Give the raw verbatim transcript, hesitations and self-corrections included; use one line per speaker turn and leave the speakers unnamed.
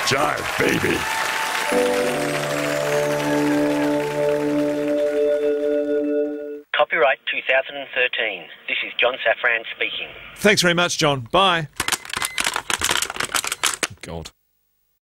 jive, baby.
Copyright two thousand thirteen. This is John Safran speaking.
Thanks very much, John. Bye. God.